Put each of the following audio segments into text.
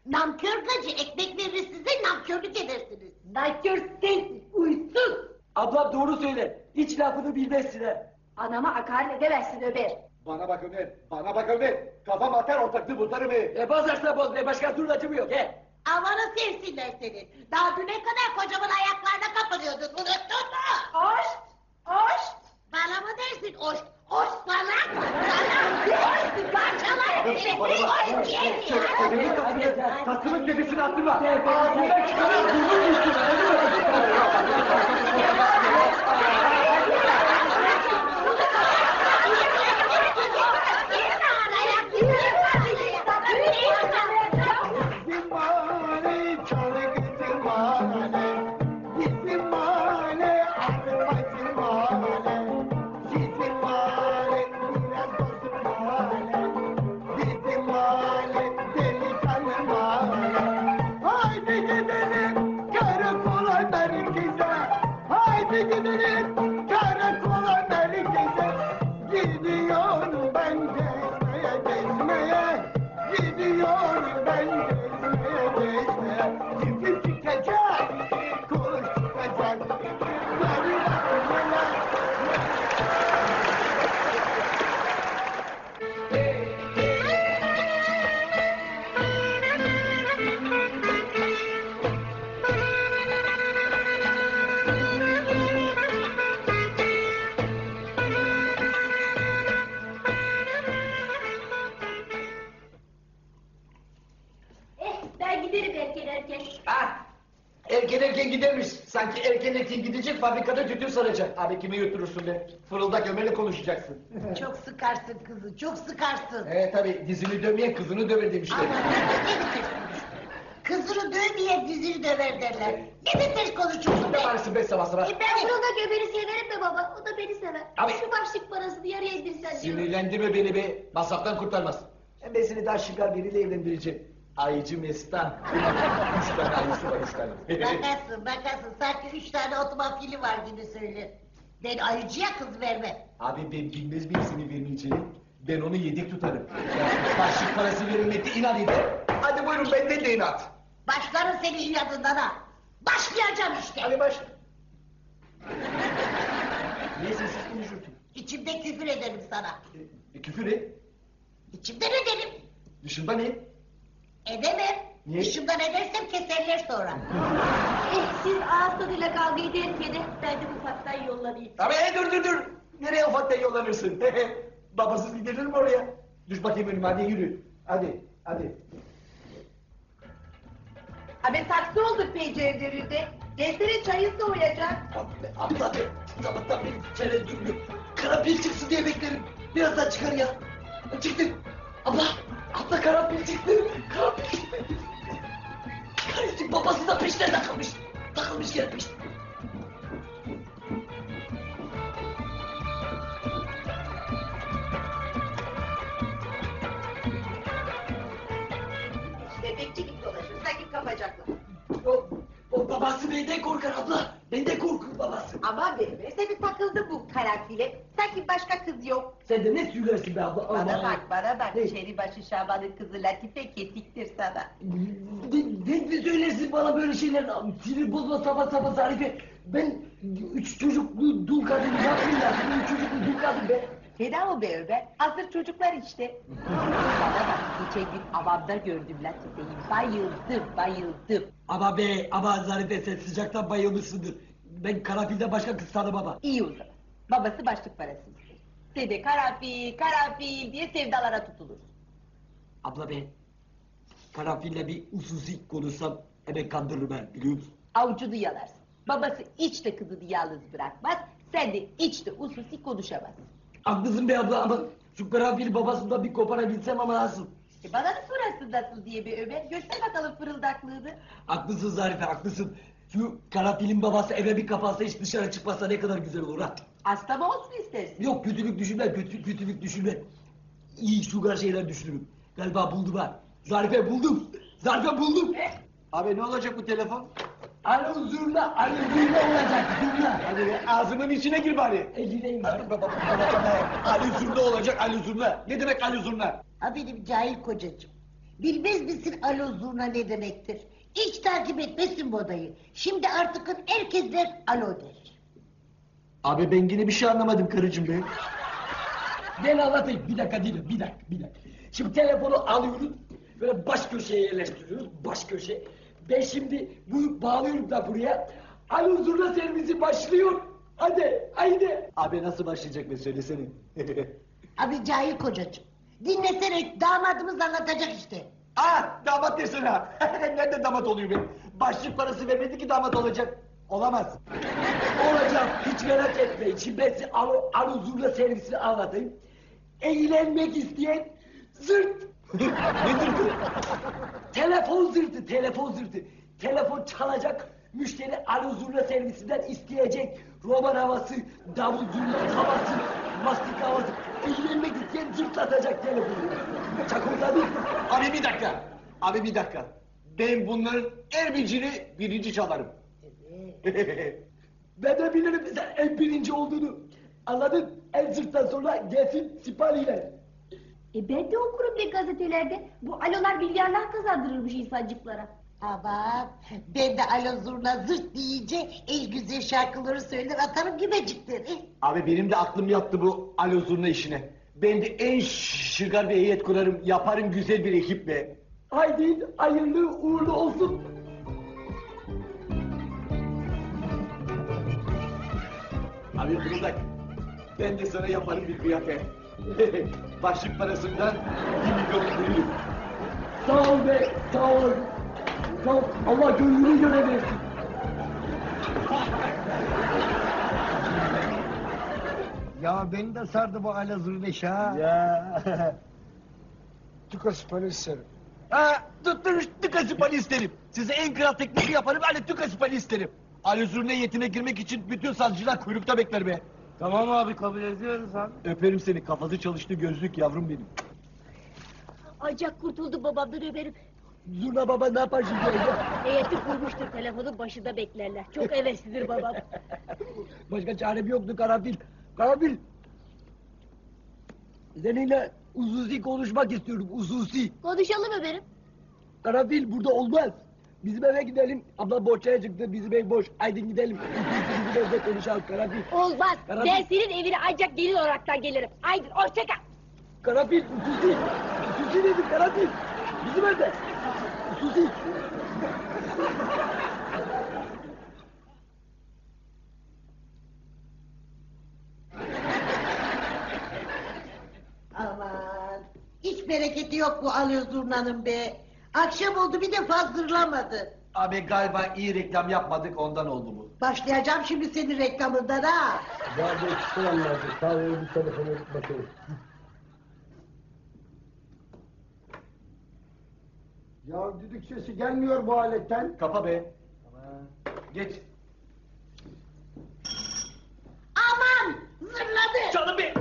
Namkör gacı, ekmek verir size, namkörlük edersiniz. Nankör sensin, uysuz. Ablam doğru söyle. Hiç lafını bilmezsin ha. Anama hakaret edemezsin Ömer. Bana bak Ömer, bana bak Ömer. Kafam atar ortaklığı bozarım he. Bozarsa boz be, başka duracımı yok he. Amanı sevsinler seni. Daha düne kadar kocamın ayaklarına kapanıyordun, unuttun mu? Aşk, aşk. Bana mı dersin oş? Oş sana, oş parçalarım seni, oş gel. Tatlımın tepesini attırma. Ağzından çıkarır, burnun Ben giderim erken. Ha? Erken gidermiş. Sanki erken gidecek, fabrikada tütün saracak. Abi kimi götürürsün be? Fırıldak Ömer'le konuşacaksın. Çok sıkarsın kızı, çok sıkarsın. Tabii dizini dövmeyen kızını döver demişler. Ama ne bitirsin? Kızını dövmeyen dizini döver derler. Ne bitir konuşuyorsun be? Ne varısın be sabah sabah? Ben Fırıldak Ömer'i severim de baba, o da beni sever. Abi. Şu başlık parasını yarıya indirsen diyorum. Sinirlendirme beni be. Masraftan kurtarmaz. Ben seni daha şıkar biriyle evlendireceğim. Ayıcı Mestan. 3 tane ayısı var, 3 tane. Bakarsın. Sanki 3 tane otomobili var gibi söyle. Ben ayıcıya kız vermem. Abi ben bilmez miyim seni vermeyeceğini? Ben onu yedek tutarım. Başlık parası verilmekte inat eder. Hadi buyurun benden de inat. Başlarım senin inadından ha. Başlayacağım işte. Hadi başla. Niye sessiz konuşuyorsun? İçimde küfür ederim sana. Küfür et. İçimden ederim. Dışında ne? Edemem. Niye? Dışımdan edersem keserler sonra. Siz ağız tadıyla kavga ederken de ben de ufaktan yollanayım. Abi dur. Nereye ufaktan yollanırsın? Babasız gidilir mi oraya? Düş bakayım önüme, hadi yürü. Hadi. Abi saksı olduk pencerelerinde. Gelsene çayın soğuyacak. Abla be, sabahtan beri çerez durmuyor. Karanfil çıksın diye beklerim. Birazdan çıkar ya. Çıktı. Abla karanfil çıktı. Karıcık babası da peşine takılmış. Takılmış gelmiş. Bebekçi gibi dolaşır, sanki kapacaklar. O babası benden korkar abla. Benden korkur babası. Ama benim seni takıldı bu karanfile. Sanki başka kız yok. Sen de ne söylersin be abla? Bana bak. Ne? Şeribaşı Şaban'ın kızı Latife kesiktir sana. Ne söylersin bana böyle şeyler? Sinir bozma sabah Zarife. Ben 3 çocuklu dul kadın yapayım ya. 3 çocuklu dul kadın be. Fena o be Ömer. Hazır çocuklar işte. Bana bak. Geçen gün avamda gördüm Latife'yi. Bayıldım. Ama Zarife sen sıcaktan bayılmışsındır. Ben karanfilden başka kız tanımam ama. İyi o zaman. Babası başlık parası ister. Sen de karanfil diye sevdalara tutulursun. Abla ben karanfille bir hususi konuşsam hemen kandırırım ben, biliyor musun? Avucunu yalarsın. Babası hiç de kızını yalnız bırakmaz. Sen de hiç de hususi konuşamazsın. Haklısın be abla ama şu karanfili babasından bir koparabilsem ama nasıl? Bana da sorasın nasıl diye bir Ömer. Göster bakalım fırıldaklığını. Haklısın Zarife, haklısın. Şu karanfilin babası eve bir kapansa hiç dışarı çıkmazsa ne kadar güzel olur ha. Hasta mı olsun istersin? Yok kötülük düşünme. İyi şugar şeyler düşünürüm. Galiba buldum ha. Zarife buldum. Abi ne olacak bu telefon? Ali zurna olacak zurna. Hadi be, ağzımın içine gir bari. Gireyim. Ali Zurna olacak, Ali Zurna. Ne demek Ali Zurna? Ha benim cahil kocacığım. Bilmez misin alo zurna ne demektir? Hiç takip etmesin bu odayı. Şimdi artık herkesler alo der. Abi ben yine bir şey anlamadım karıcığım be. Ben anlatayım. Bir dakika değil, bir dakika. Şimdi telefonu alıyoruz, böyle baş köşeye yerleştiriyoruz, baş köşe. Ben şimdi bunu bağlıyorum da buraya. Alo zurna servisi başlıyor. Haydi. Abi nasıl başlayacak be söylesene. Abi cahil kocacığım. Dinlesene damadımız anlatacak işte. Damat desin ha. Nerede damat oluyor be? Başlık parası vermedi ki damat olacak. Olamaz. Olacak, hiç merak etmeyin. Şimdi ben size alo zurna servisini anlatayım. Eğlenmek isteyen zırt. Ne zırtı? Telefon zırtı. Telefon çalacak, müşteri alo zurna servisinden isteyecek. Roman havası, davul zurna havası, mastik havası. Eğlenmek isteyen zırtlatacak telefonu. Çakolada Abi bir dakika. Ben bunların en birinci çalarım. Ben de bilirim sen en birinci olduğunu. Anladın? En zırttan sonra gelsin sipariler. Ben de okurum bir gazetelerde. Bu alolar milyarlar kazandırırmış insancıklara. Aman ben de alo zurna zırt deyince en güzel şarkıları söyler atarım gibecikleri. Abi benim de aklım yattı bu alo zurna işine. Ben de en şıkar bir heyet kurarım. Yaparım güzel bir ekip be. Haydi hayırlı uğurlu olsun. Abi fırıldak. Ben de sana yaparım bir kıyafet. Başlık parasından 1 milyon veririm. Sağ ol be, sağ ol. Sağ ol. Allah gönlünü göre versin. Ya beni de sardı bu alo zurneş ha. Ya. Tuka süper isterim. Tutturuş tükasipali isterim. Size en kral tekniği yaparım, hani tükasipali isterim. Ali Zurna heyetine girmek için bütün sazcılar kuyrukta bekler be. Tamam abi kabul ediyoruz abi. Öperim seni, kafası çalıştı gözlük yavrum benim. Ancak kurtuldu babamdan öperim. Zurna baba ne yapar şimdi orada? Heyeti kurmuştur telefonun başında beklerler. Çok heveslidir babam. Başka çarem yoktu karanfil. Karanfil. Seninle hususi konuşmak istiyorum, hususi. Konuşalım öperim. Karanfil burada olmaz. Bizim eve gidelim. Abla bohçaya çıktı, bizim ev boş. Haydi gidelim. Bizim evde konuşalım karanfil. Olmaz. Karanfil. Ben senin evine ancak gelin olaraktan gelirim. Haydi hoşça kal. Karanfil, hususi. Hususi dedim karanfil. Bizim evde. Hususi. Aman hiç bereketi yok bu alo zurnanın be. Akşam oldu bir de fazlırlamadı. Abi galiba iyi reklam yapmadık, ondan oldu bu. Başlayacağım şimdi senin reklamından ha. Ya bu sıramlardı. Sağ olun bir telefonu bakalım. Ya düdük sesi gelmiyor bu aletten. Kapa be. Geç. Aman zırladı. Canım be.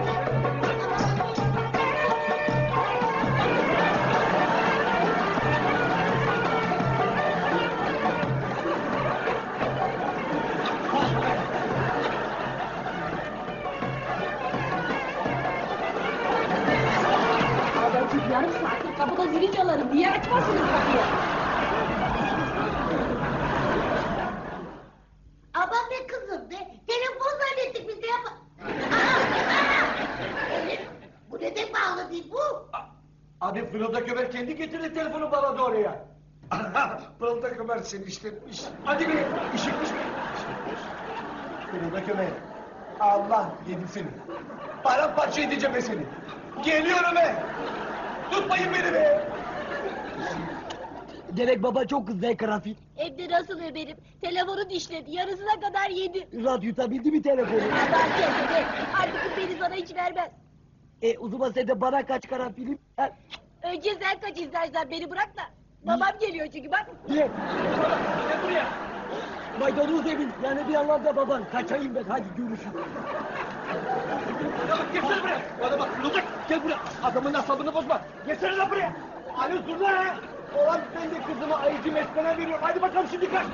Adamcık yarım saattir kapıda zili çalarım. Niye açmazsınız kapıyı? Aman be kızım be. Telefon zannettik biz de yap. Bu neden bağlı değil bu? Abi Fırıldak Ömer kendi getirdi telefonu bana da oraya. Pırıldak Ömer seni işletmiş. Hadi be, işitmiş mi? Fırıldak Ömer. Allah yedim seni. Paramparça edeceğim be seni. Geliyorum be. Tutmayın beni be. Demek baba çok kızdı karanfil. Evde nasıl öperim? Telefonu dişledi. Yarısına kadar yedi. Rahat yutabildi mi telefonu? Adam kendine. Artık beni sana hiç vermez. O zaman sen de bana kaç karanfilim? Ha? Önce sen kaç istersen beni bırak da. Babam geliyor çünkü bak. Niye? Gel buraya. Maydanoz evin yani bir anlamda baban. Kaçayım ben hadi görüşürüz. Gelsene buraya. Bana bak Fırıldak. Gel buraya. Adamın asabını bozma. Gelsene lan buraya. Ali Zurna ha. Ulan ben de kızımı ayıcı mesmene veriyorum. Hadi bakalım şimdi kaç.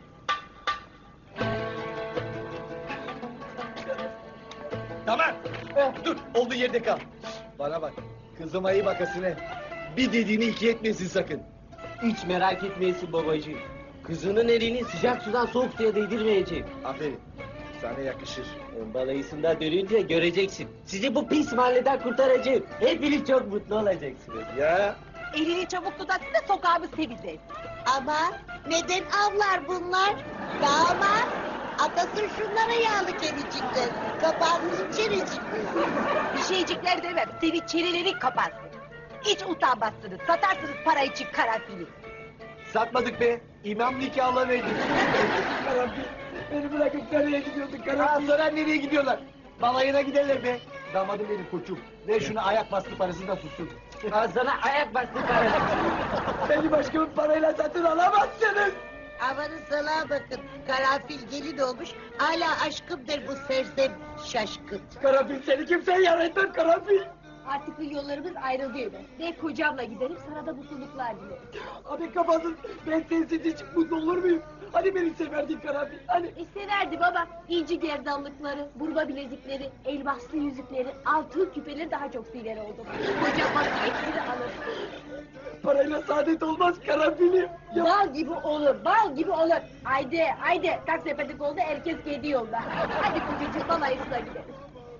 Tamam. Dur, olduğu yerde kal. Bana bak, kızıma iyi bakasın. Bir dediğini iki etmesin sakın. Hiç merak etmeyesin babacığım. Kızının elini sıcak sudan soğuk suya değdirmeyeceğim. Aferin, sana yakışır. Balayısında dönünce göreceksin. Sizi bu pis mahalleden kurtaracağım. Hepiniz çok mutlu olacaksınız. Ya, Elini çabuk tutarsın da sokağımız temizlesin. Ama neden avlar bunlar? Damat, atasın şunlara yağlı kemicikler. Kapağınızın çerecikleri. Bir şeycikler demem, seni çenelerin kaparsın. Hiç utanmazsınız, satarsınız para için karanfili. satmadık be. İmam nikahla verdik. Karanfil. Beni bırakıp nereye gidiyordun Aa, karanfil? sonra nereye gidiyorlar? Balayına giderler be. Damadım benim koçum. Ver şuna ayak bastı parasını da sussun. Al sana ayak bastı para. Beni başka bir parayla satın alamazsınız. Amanın salağa bakın. Karanfil gelin olmuş. Hala aşkım der bu sersem şaşkın. Karanfil seni kimseye yar etmem karanfil. Artık yollarımız ayrıldı Ömer. Ben kocamla giderim, sana da mutluluklar dilerim. Abi kafasın, ben sensiz hiç mutlu olur muyum? Hani beni severdin karanfil, hani? Severdi baba. İnci gerdanlıkları, burma bilezikleri, elmaslı yüzükleri, altın küpeleri daha çok sever oldum. Kocam bana hepsini alır. Parayla saadet olmaz karanfilim. Ya, Bal gibi olur, bal gibi olur. Haydi, haydi. Kalk sepetik oldu, herkes kendi yolda. Hadi kocacığım, balayısına gidelim.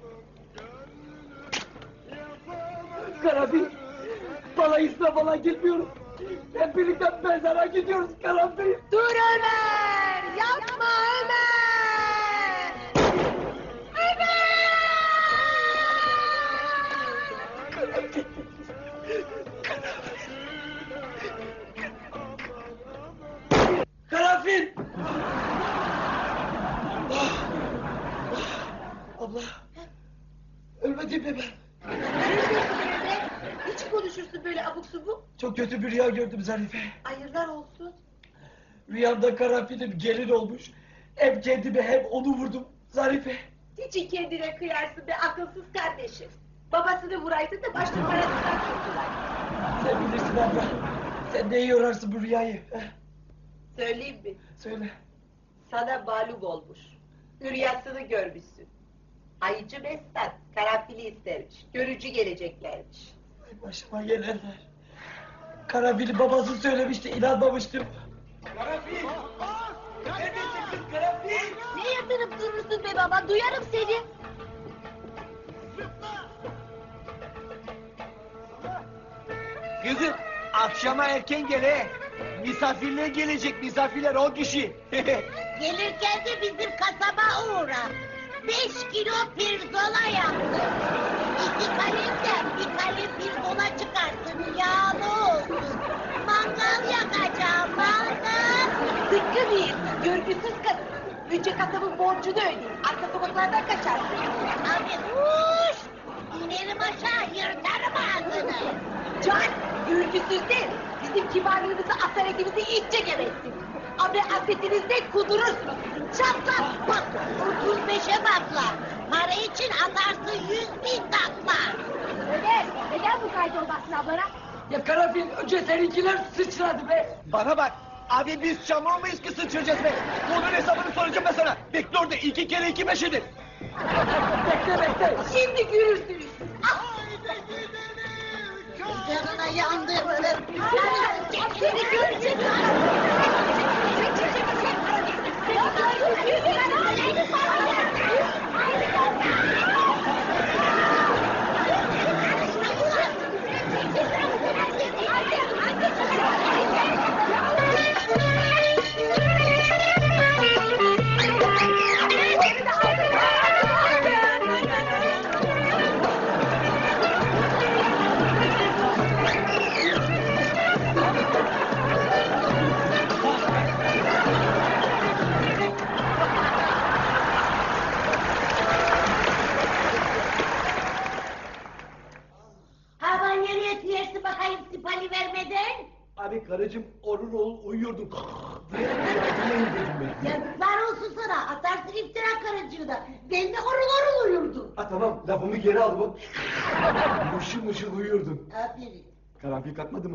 karanfil, balayısına falan gelmiyorum. Hep birlikte mezara gidiyoruz karanfil. Dur Ömer, yapma Ömer! Karanfil! Abla, ölmedim mi ben? Hiç konuşursun böyle abuk subuk. Çok kötü bir rüya gördüm Zarife. Hayırlar olsun. Rüyamda karanfilim gelin olmuş. Hem kendime hem onu vurdum Zarife. Niçin kendine kıyarsın be akılsız kardeşim? Babasını vuraydın da başlı parasından kurtular. Sen bilirsin abla. Sen ne iyi yorarsın bu rüyayı. Söyleyeyim mi? Söyle. Sana mağlup olmuş. Rüyasını görmüşsün. Ayıcı Mestan karanfili istermiş. Görücü geleceklermiş. Ay başıma gelenler. Karanfil'in babası söylemişti, inanmamıştım. Karanfil! Neredesin kız karanfil? Ne yatırıp durursun be baba, duyarım seni. Kızım, akşama erken gel he. Misafirler gelecek, misafirler 10 kişi. Gelirken de bizim kasaba uğra. 5 kilo pirzola yaptım. 2 kalemden bir kalem pirzola çıkarttım. Yağlı olsun. Mangal yakacağım, mangal. Sıkkı değil, görgüsüz kadın. Önce kasabın borcunu ödeyin. Arka sokaklardan kaçarsın. Abi uş! İnerim aşağı, yırtarım ağzını. Can, görgüsüz değil. Bizim kibarlığımızı, asaletimizi iyice gereksin. Abi asetinizde kudurursunuz. Çatlak patla, 35'e bakla. Para için atarsın 100.000 takla. Ömer, neden bu kaydı olmasın ablana? Ya karanfil, önce seninkiler sıçradı be. Bana bak, abi biz çamur muyuz ki sıçrayacağız be? Bunun hesabını soracağım ben sana. Bekle orada, 2 kere 2 5 eder. Bekle bekle. Şimdi görürsünüz. Canına yandırırım. Seni görecek. Hava nereye tüyersin bakayım sipali vermeden? Abi karıcığım, onun oğlu uyuyordu. Dinleyin dedim ben. Yazıklar olsun sana. Atarsın iftira karıcığına. Ben de horul horul uyurdum. Ha tamam, lafımı geri al bu. Mışıl mışıl uyuyordun. Aferin. Karanfil kalkmadı mı?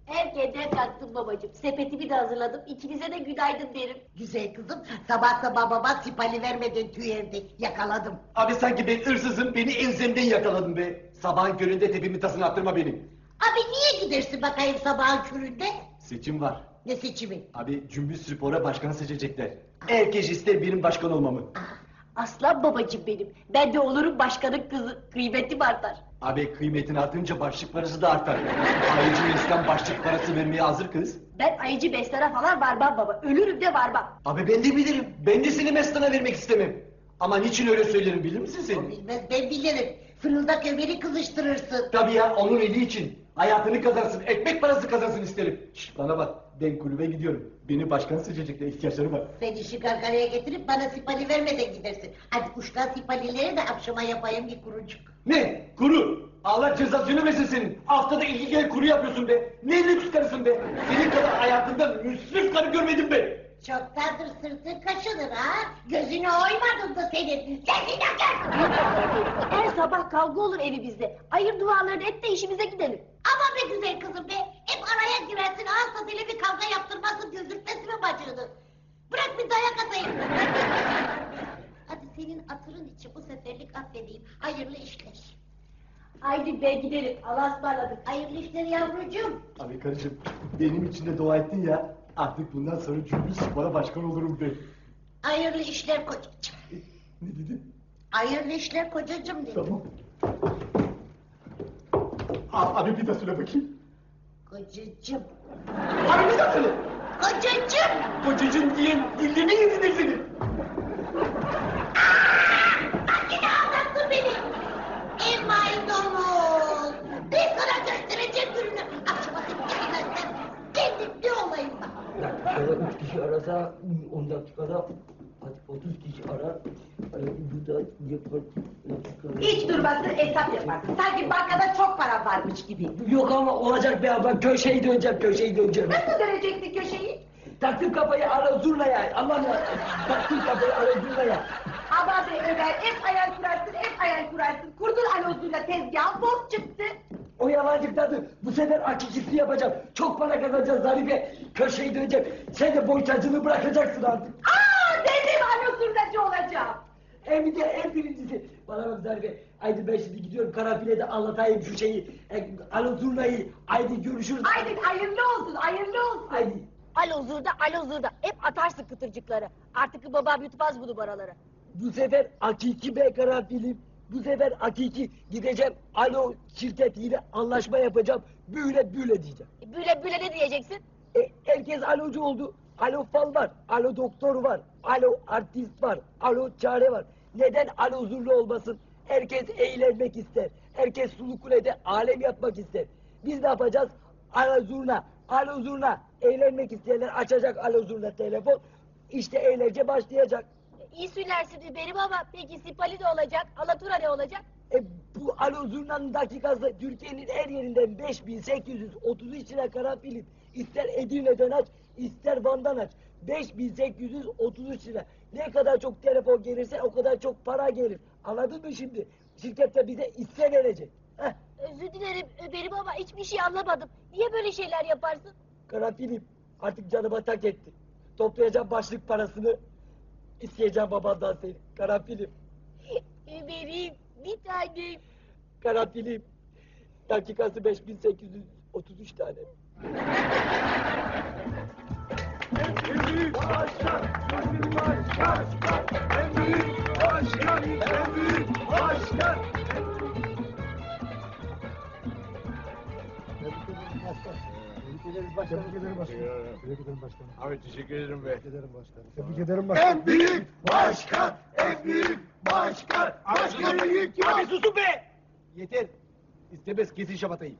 Erkenden kalktım babacığım. Sepetimi de hazırladım. İkinize de günaydın derim. Güzel kızım, sabah sabah baba sipali vermeden tüy evde yakaladım. Abi sanki ben hırsızım, beni enzemden yakaladın be. Sabahın köründe tepemi tasını attırma benim. Abi niye gidersin bakayım sabahın köründe? Seçim var. Ne seçimi? Abi Cümbüş Spor'a başkan seçecekler. Herkes ister benim başkan olmamı. Aslan babacığım benim. Ben de olurum başkanın kızı. Kıymetim artar. Abi kıymetin artınca başlık parası da artar. Ayrıca İslam başlık parası vermeye hazır kız. Ben ayıcı bestana falan varmam baba. Ölürüm de varmam. Abi ben de bilirim. Ben de seni Mestan'a vermek istemem. Ama niçin öyle söylerim bilir misin O sen? bilmez, ben bilirim. Fırıldak Ömer'i kızıştırırsın. Tabii ya onun eli için. Hayatını kazansın, ekmek parası kazansın isterim. Şşt bana bak, ben kulübe gidiyorum. Beni başkan seçecekler, ihtiyaçları var. Sen işi karkaraya getirip bana sipali vermeden gidersin. Hadi uçtan sipalileri de akşama yapayım bir kurucuk. Ne? Kuru? Allah cezasını versin senin. Haftada 2 kere kuru yapıyorsun be. Ne lüks karısın be. Senin kadar hayatımda müsrif karı görmedim be. Çoktandır sırtın kaşınır ha. Gözünü oymadın da senin. Sesini gör. Her sabah kavga olur evimizde. Hayır dualarını et de işimize gidelim. Ama be güzel kızım be. Hep araya girersin ağız tadıyla bir kavga yaptırmasın gözürtmesin mi bacığını? Bırak bir dayak atayım. Hadi senin hatırın için bu seferlik affedeyim. Hayırlı işler. Haydi be gidelim. Allah'a ısmarladık. Hayırlı işler yavrucuğum. Abi karıcığım, benim için de dua ettin ya. Artık bundan sonra Cümbüş Spor'a başkan olurum be. Hayırlı işler kocacığım. Ne dedin? Hayırlı işler kocacığım dedim. Tamam. Abi bir daha söyle bakayım. Kocacığım. Abi bir daha söyle. Kocacığım. Kocacığım diyen dilini yedin seni. Bak yine aldattın beni. Ey maydanoz. Ben sana göstereceğim gününü. Akşama seni gelmezsem kendim ne olayım bak. Dakikada 3 kişi arasa 10 dakikada 30 kişi arar. Bu da yapar. Hiç durmazsın hesap yaparsın. Sanki bankada çok para varmış gibi. Yok ama olacak be abla. Köşeyi döneceğim. Nasıl döneceksin köşeyi? Taktım kafayı ara zurnaya. Allah'ım taktım kafayı ara zurnaya. Ama be Ömer hep hayal kurarsın. Kurdun alozuyla tezgahın boz çıktı. O yalancıkladı. Bu sefer hakikisini yapacağım. Çok para kazanacağız Zarife. Köşeyi döneceğim. Sen de boytacılığı bırakacaksın artık. Dedim alozurdacı olacağım. Hem de en birincisi. Bana bak Zarife. Haydi ben şimdi gidiyorum Karanfil'e de anlatayım şu şeyi. Alo zurnayı. Haydi görüşürüz. Haydi hayırlı olsun. Haydi. Alo zurda. Hep atarsın kıtırcıkları. Artık babam yutmaz bu numaraları. Bu sefer hakiki be Karanfil'im. Bu sefer hakiki gideceğim alo şirketiyle anlaşma yapacağım. Böyle diyeceğim. Böyle ne diyeceksin? Herkes alocu oldu. Alo fal var, alo doktor var, alo artist var, alo çare var. Neden alo zurlu olmasın? Herkes eğlenmek ister. Herkes Sulukule'de alem yapmak ister. Biz ne yapacağız? Alo zurna. Eğlenmek isteyenler açacak alo zurna telefon. İşte eğlence başlayacak. İyi söylersin benim ama peki Sipali de olacak, Alatura ne olacak? Bu alo zurnanın dakikası Türkiye'nin her yerinden 5833 lira karanfilim. İster Edirne'den aç, ister Van'dan aç. 5833 lira. Ne kadar çok telefon gelirse o kadar çok para gelir. Anladın mı şimdi? Şirket de bize hisse verecek. Heh, Özür dilerim benim ama hiçbir şey anlamadım. Niye böyle şeyler yaparsın? karanfilim artık canıma tak etti. Toplayacağım başlık parasını. İsteyeceğim babandan seni. Karanfilim, Ömer'im bir tanem. karanfilim. Dakikası 5833 tane. Abi teşekkür ederim be. Tebrik ederim başkanım. En büyük başkan, en büyük başkan. Başkan büyük yok. Abi susun be! Yeter. İstemez kesin şabatayı.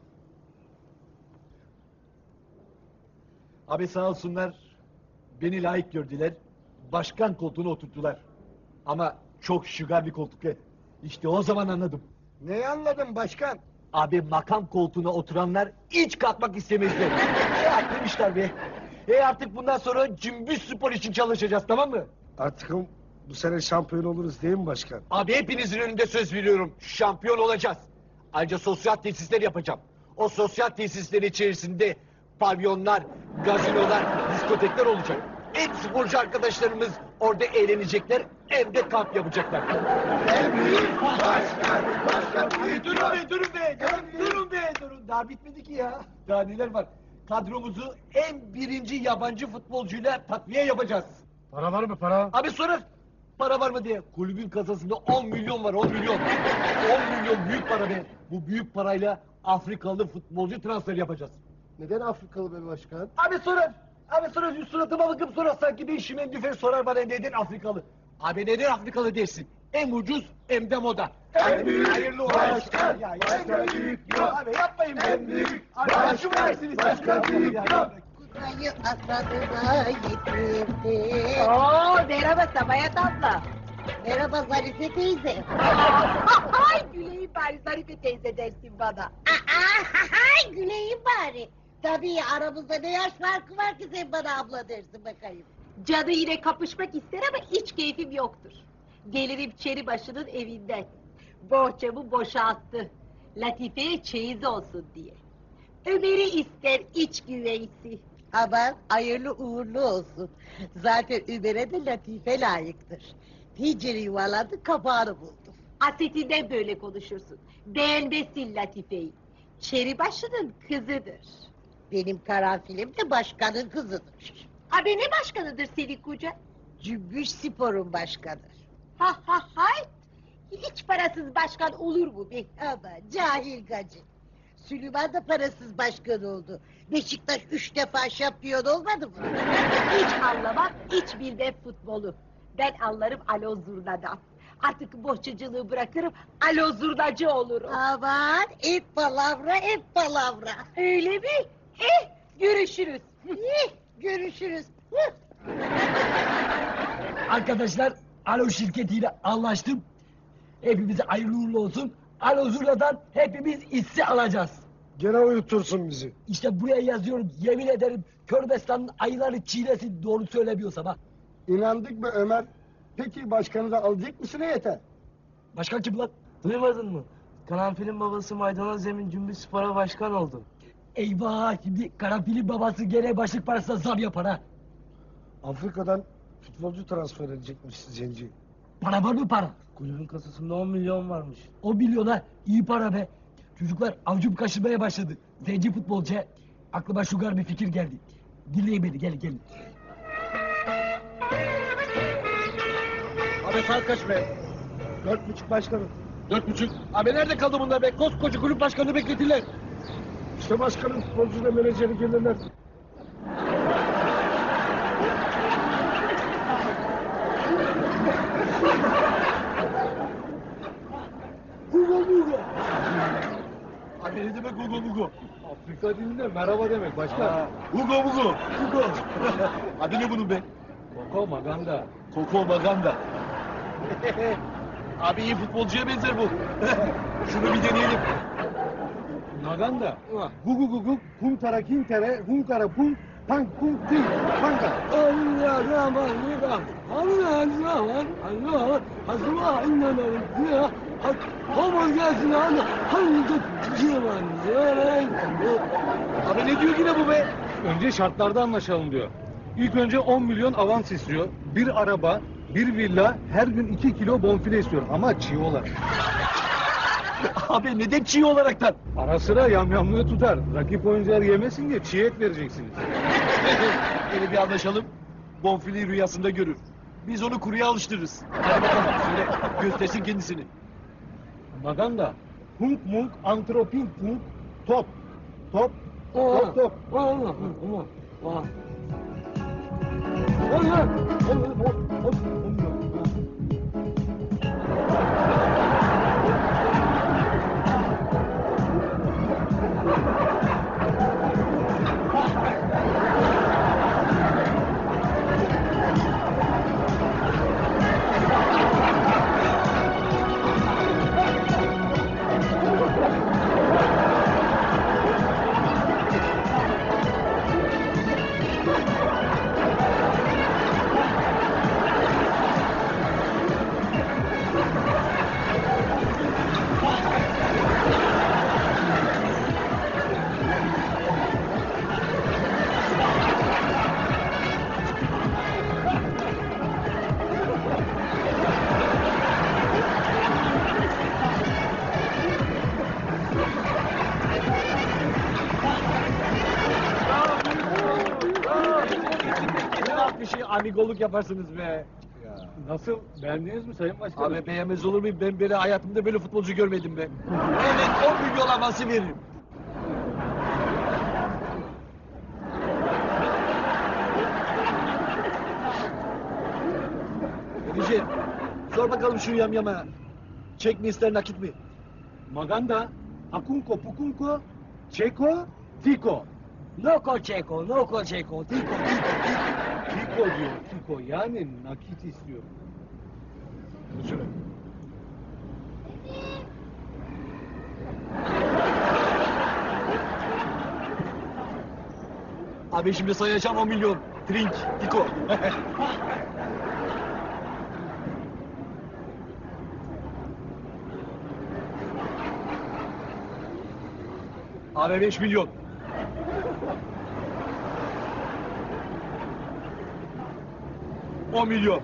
Abi sağ olsunlar. Beni layık gördüler. Başkan koltuğuna oturttular. Ama çok şıgar bir koltuk. İşte o zaman anladım. Neyi anladın başkan? Abi makam koltuğuna oturanlar hiç kalkmak istemezler. Haklıymışlar be. Artık bundan sonra Cümbüş Spor için çalışacağız, tamam mı? Artık bu sene şampiyon oluruz değil mi başkan? Abi hepinizin önünde söz veriyorum. Şampiyon olacağız. Ayrıca sosyal tesisler yapacağım. O sosyal tesisler içerisinde pavyonlar, gazinolar, diskotekler olacak. Hem sporcu arkadaşlarımız orada eğlenecekler hem de kamp yapacaklar. Durun be. Daha bitmedi ki ya. Daha neler var? Kadromuzu en birinci yabancı futbolcuyla takviye yapacağız. Para var mı para? Abi sorar. Para var mı diye. Kulübün kasasında 10 milyon var, 10 milyon. 10 milyon büyük para be. Bu büyük parayla Afrikalı futbolcu transfer yapacağız. Neden Afrikalı be başkan? Abi sorar. Suratıma bakıp sorar sanki bir işim endüfer sorar bana neden Afrikalı. Abi neden Afrikalı dersin? Hem ucuz hem de moda. En büyük hayırlı başkan. En büyük yok. Abi yapmayın be. En büyük başkan. Başkan büyük yok. Kutayı asadına getirdi. Oo, merhaba Sabahat abla. Merhaba Zarife teyze. Ay güleyim bari Zarife teyze dersin bana. Güleyim bari. Tabii aramızda ne yaş farkı var ki sen bana abla dersin bakayım. Cadı yine kapışmak ister ama hiç keyfim yoktur. Gelirim Çeribaşı'nın evinden. Bohçamı boşalttı. Latife'ye çeyiz olsun diye. Ömer'i ister iç güveysi. Aman hayırlı uğurlu olsun. Zaten Ömer'e de Latife layıktır. Ticiri yuvarladı kapağını buldu. Asetinden böyle konuşursun. Beğenmesin Latife'yi. Çeribaşı'nın kızıdır. Benim karanfilim de başkanın kızıdır. Abi ne başkanıdır senin koca? Cümbüş Spor'un başkanı. Hay! Hiç parasız başkan olur mu be? Ama cahil gacı. Süleyman da parasız başkan oldu. Beşiktaş 3 defa şampiyon olmadı mı? Hiç anlamam, hiç bilmem futbolu. Ben anlarım alo zurnadan. Artık bohçacılığı bırakırım, alo zurnacı olurum. Aman hep palavra hep palavra. Öyle mi? Görüşürüz. Görüşürüz. Arkadaşlar Alo şirketiyle anlaştım. Hepimize hayırlı uğurlu olsun. Alo Zurna'dan hepimiz hisse alacağız. Gene uyutursun bizi. İşte buraya yazıyorum. Yemin ederim Körbestan'ın ayıları çiğnesin doğru söylemiyorsam ha. İnandık mı Ömer? Peki başkanı da alacak mısın yeter? Başka kim lan? Duymadın mı? Karanfil'in babası Maydanoz Emin Cümbüş Spor'a başkan oldu. Eyvah şimdi Karanfil'in babası gene başlık parasına zam yapar ha. Afrika'dan futbolcu transfer edecekmiş Zenci. Para var mı para? Kulübün kasasında 10 milyon varmış. 10 milyona iyi para be. Çocuklar avcum kaşınmaya başladı. Zenci futbolcu. Aklıma şugar bir fikir geldi. Dinleyin beni gelin. Abi saat kaç be? 4,5 başkanım. 4:30. Abi nerede kaldı bunlar be? Koskoca kulüp başkanını bekletirler. İşte başkanın futbolcuyla menajeri gelirler. Abi ne demek Hugo Hugo? Afrika dilinde merhaba demek başkan. Hugo Hugo. Hugo. Adı ne bunun be? Koko Maganda. Koko Maganda. Abi iyi futbolcuya benzer bu. Şunu bir deneyelim. Maganda. Gugu gugu kum tara kin tere hum kara pum pan kum tin panga. Allah rahman rahim. Allah rahman Allah. Hazma inna ya. Aman gelsin Allah. Hangi civan Abi ne diyor yine bu be? Önce şartlarda anlaşalım diyor. İlk önce 10 milyon avans istiyor. Bir araba, bir villa, her gün 2 kilo bonfile istiyor ama çiğ olarak. Abi neden çiğ olaraktan? Ara sıra yamyamlığı tutar. Rakip oyuncular yemesin diye çiğ et vereceksiniz. Yine bir anlaşalım. Bonfileyi rüyasında görür. Biz onu kuruya alıştırırız. Hadi bakalım söyle. Göstersin kendisini. Maganda, hunk munk, antropink munk, top. Top, top, top. Allah. amigoluk yaparsınız be. Nasıl? Beğendiniz mi Sayın Başkanım? Abi beğenmez olur muyum? Ben böyle hayatımda böyle futbolcu görmedim be. Evet 10 milyon avansı veririm. Emice, sor bakalım şu yamyama. Çek mi ister nakit mi? Maganda, akunko pukunko, çeko, tiko. Noko çeko, noko çeko, tiko, tiko, tiko. Tiko diyor, tiko. Yani nakit istiyor. Şöyle. Abi şimdi sayacağım 10 milyon. Drink, Tiko. Abi 5 milyon. On milyon.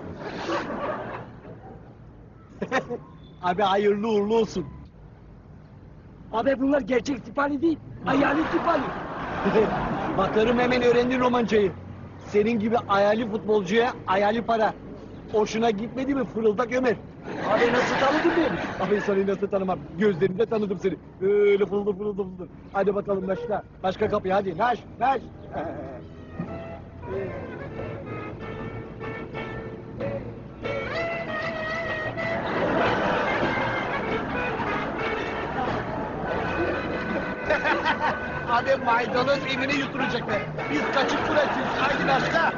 Abi hayırlı uğurlu olsun. Abi bunlar gerçek sipali değil, hayali sipali. Bakarım hemen öğrendin romancayı. Senin gibi hayali futbolcuya hayali para. Hoşuna gitmedi mi fırıldak Ömer? Abi nasıl tanıdın beni? Abi seni nasıl tanımam? Gözlerinde tanıdım seni. Öyle fırıldı fırıldı fırıldı. Hadi bakalım başla. Başka kapıya hadi. Naş naş. Abi maydanoz evini yuturacak be. Biz kaçıp bırakıyoruz. Haydi başka.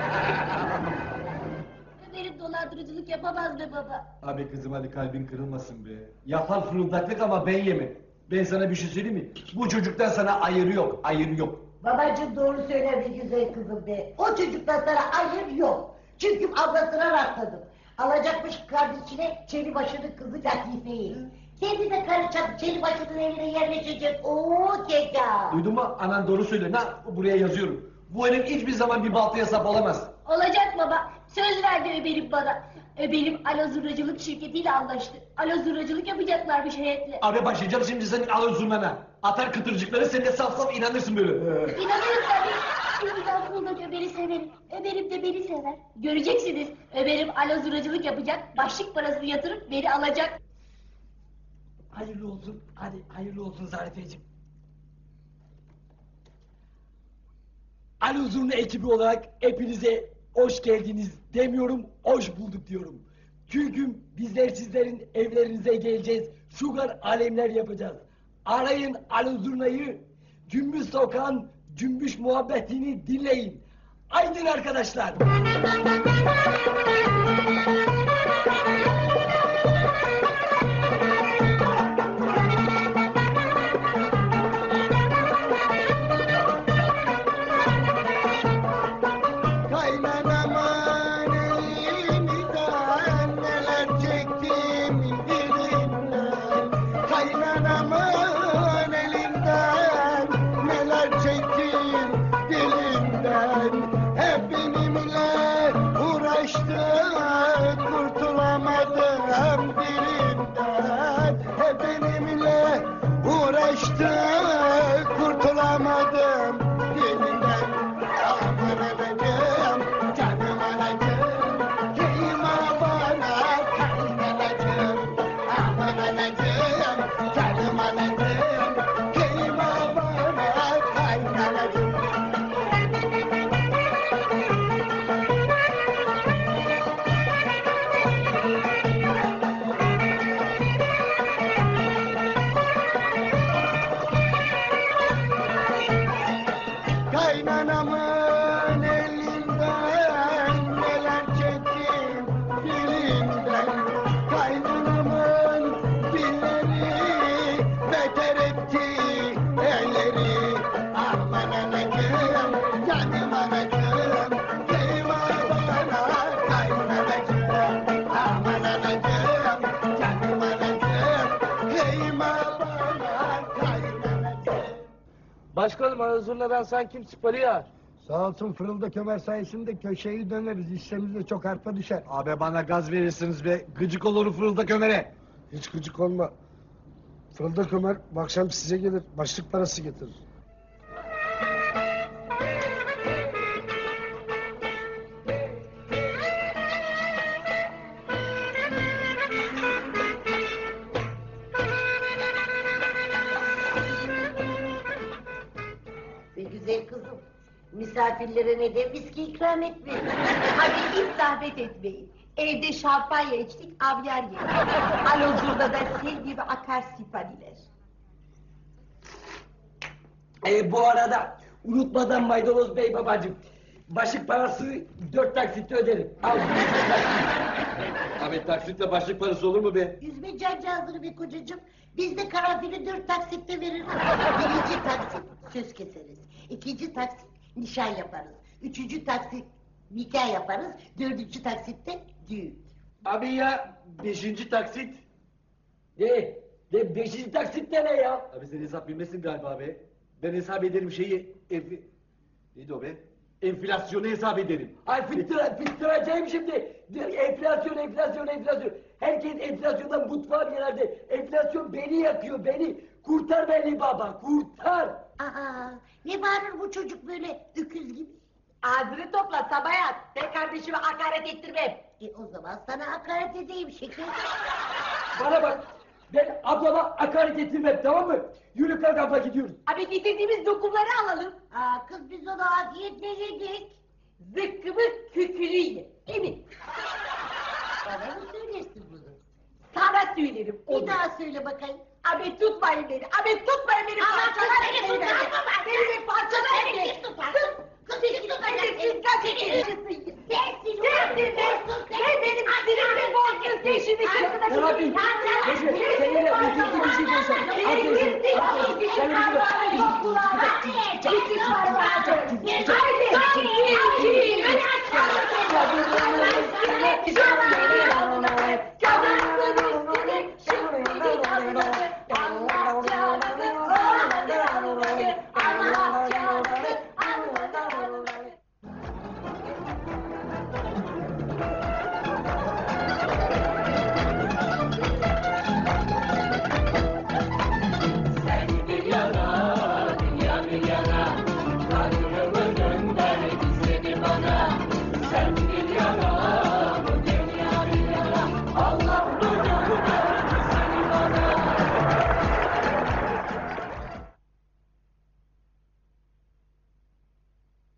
Ömer'in dolandırıcılık yapamaz be baba. Abi kızım hadi kalbin kırılmasın be. Yapar fırıldaklık ama ben yemem. Ben sana bir şey söyleyeyim mi? Bu çocuktan sana ayırı yok, ayırı yok. Babacığım doğru söyler bir güzel kızım be. O çocuktan sana hayır yok. Çünkü ablasına rastladım. Alacakmış kardeşine Çelibaşı'nın kızı Latife'yi. Kendi de karı Çelibaşı'nın evine yerleşecek. Oo keka. Duydun mu? Anan doğru söylüyor. Buraya yazıyorum. Bu herif hiçbir zaman bir baltaya sap olamaz. Olacak baba. Söz verdi Ömer'im bana. Ömer'im Alo Zurnacılık şirketiyle anlaştı. Alo Zurnacılık yapacaklarmış heyetle. Abi başlayacağım şimdi senin alözürmene. Atar kıtırcıkları sen de saf saf inanırsın böyle. İnanırım tabii. Çünkü ben Fırıldak Ömer'i severim. Ömer'im de beni sever. Göreceksiniz. Ömer'im Alo Zurnacılık yapacak. Başlık parasını yatırıp beni alacak. Hayırlı olsun. Hadi hayırlı olsun Zarifeciğim. Ali Zurna ekibi olarak hepinize hoş geldiniz demiyorum, hoş bulduk diyorum. Çünkü bizler sizlerin evlerinize geleceğiz, şugar alemler yapacağız. Arayın Ali Zurna'yı, Cümbüş Sokağın cümbüş muhabbetini dinleyin. Aydın arkadaşlar. Kaynanamın elinden neler çektim dilinden. Kaynanamın elinden neler çektim dilinden. Hep benimle uğraştı, kurtulamadım dilimden. Hep benimle uğraştı, kurtulamadım dilimden. Aman anacığım, canım anacığım, kıyma bana kaynanacığım. Aman anacığım, canım anacığım, kıyma bana kaynanacığım. Kaynanamın elinden neler çektim dilinden. Kaynanamın dilleri beter etti elleri. Aman anacığım, canım anacığım, kıyma bana kaynanacığım. Aman anacığım, canım anacığım, kıyma bana kaynanacığım. Başkanım Alo Zurna'dan sanki sipari ya. Sağ olsun Fırıldak Ömer sayesinde köşeyi döneriz. İşlerimize çok arpa düşer. Abi bana gaz verirsiniz be. Gıcık olurum Fırıldak Ömer'e. Hiç gıcık olma. Fırıldak Ömer bu akşam size gelir. Başlık parası getirir. Misafirlere neden viski ikram etmiyor? Hadi hiç zahmet etmeyin. Evde şampanya içtik, avyar yedik. Alozur'da da sel gibi akar sipariler. Bu arada unutmadan Maydanoz Bey babacığım, başlık parası 4 taksitte öderim. Al. Abi taksitle başlık parası olur mu be? Üzme cancağızını be kocacığım. Biz de karanfili 4 taksitte veririz. Birinci taksit söz keseriz. İkinci taksit nişan yaparız. Üçüncü taksit nikah yaparız. Dördüncü taksitte düğün. Abi ya 5. taksit? Ne 5. taksitte ne ya? Abi sen hesap bilmesin galiba abi. Ben hesap ederim neydi o be? Enflasyonu hesap ederim. Ay fıttıracağım şimdi. Enflasyon. Herkes enflasyondan mutfağa genelde. Enflasyon beni yakıyor, beni. Kurtar beni baba, kurtar. Aa, ne bağırır bu çocuk böyle öküz gibi? Ağzını topla Sabahat. Ben kardeşime hakaret ettirmem. O zaman sana hakaret edeyim şeker. Bana bak, ben ablama hakaret ettirmem, tamam mı? Yürü kalk abla, gidiyoruz. Abi getirdiğimiz dokumları alalım. Aa, kız biz onu afiyetle yedik. Zıkkımı kükülü ye. Emin. Bana mı söylersin bunu? Sana söylerim. Bir daha söyle bakayım. Abi tutmayın beni. Abi tutmayın beni. Ama kız Parçalar beni beni. tutar mı? Beni parçalar Beni beni. kim tutar? Kız beni tutar. Siz kaç yaşındasın? Sensin. Sen benim sinirimi bozdun. Sen şimdi kızına Ne yapayım? Neyse, seninle üzüntü bir şey konuşalım. Haydi.